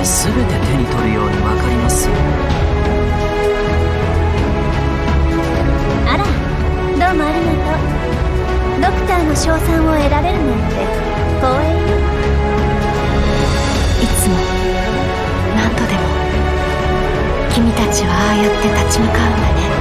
全て手に取るように分かりますよ。 あら、どうもありがとう。ドクターの称賛を得られるなんて光栄よ。 いつも何度でも君たちはああやって立ち向かうんだね。